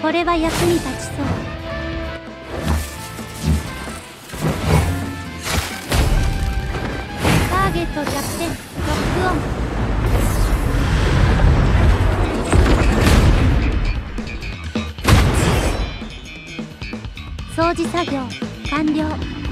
これは役に立ちそう。ターゲット弱点、ロックオン。掃除作業完了。